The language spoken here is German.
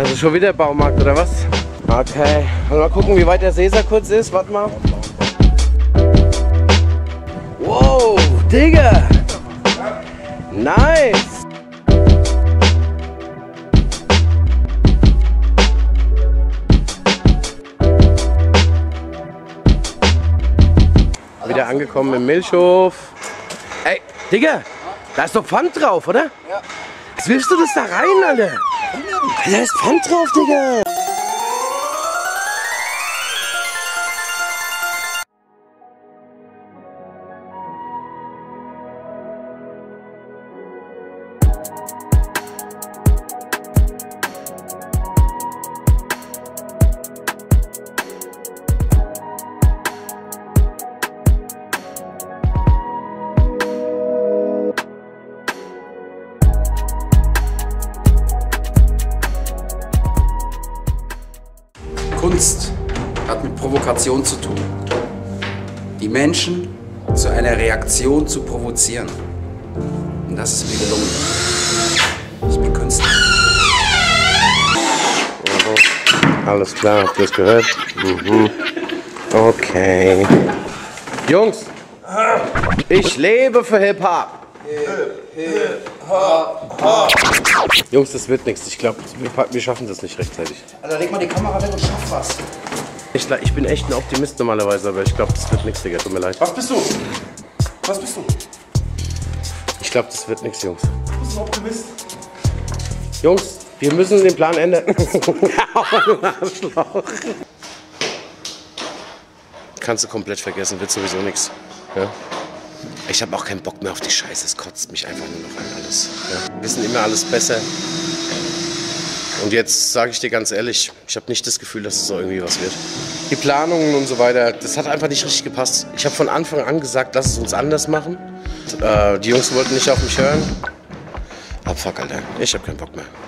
Also schon wieder Baumarkt oder was? Okay, mal gucken, wie weit der Sesar kurz ist. Warte mal. Wow, Digga! Nice! Wieder angekommen im Milchhof. Ey, Digga, da ist doch Pfand drauf, oder? Ja. Was willst du das da rein, Alter? Da ist Pfand drauf, Digga! Kunst hat mit Provokation zu tun. Die Menschen zu einer Reaktion zu provozieren. Und das ist mir gelungen. Ich bin Künstler. Alles klar, habt ihr das gehört? Okay. Jungs, ich lebe für Hip-Hop. Jungs, das wird nichts. Ich glaube, wir schaffen das nicht rechtzeitig. Alter, leg mal die Kamera weg und schaff was. Ich bin echt ein Optimist normalerweise, aber ich glaube, das wird nichts, Digga. Tut mir leid. Was bist du? Was bist du? Ich glaube, das wird nichts, Jungs. Du bist ein Optimist. Jungs, wir müssen den Plan ändern. Kannst du komplett vergessen, wird sowieso nichts. Ja? Ich habe auch keinen Bock mehr auf die Scheiße. Es kotzt mich einfach nur noch an alles. Ja? Wir wissen immer alles besser. Und jetzt sage ich dir ganz ehrlich, ich habe nicht das Gefühl, dass es so irgendwie was wird. Die Planungen und so weiter, das hat einfach nicht richtig gepasst. Ich habe von Anfang an gesagt, lass es uns anders machen. Die Jungs wollten nicht auf mich hören. Aber fuck, Alter, ich habe keinen Bock mehr.